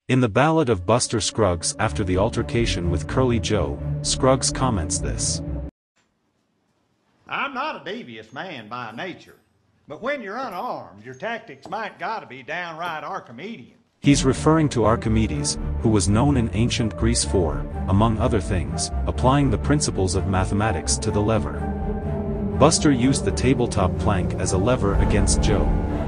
In the Ballad of Buster Scruggs, after the altercation with Curly Joe, Scruggs comments this. I'm not a devious man by nature, but when you're unarmed, your tactics might gotta be downright Archimedean. He's referring to Archimedes, who was known in ancient Greece for, among other things, applying the principles of mathematics to the lever. Buster used the tabletop plank as a lever against Joe.